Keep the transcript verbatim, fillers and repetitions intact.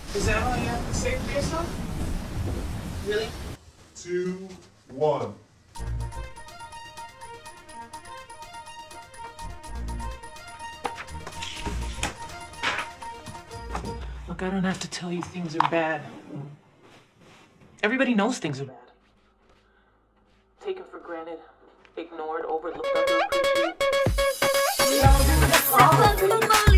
Is that all you have to say for yourself? Really? Two, one. Look, I don't have to tell you things are bad. Everybody knows things are bad. Taken for granted, ignored, overlooked, underappreciated.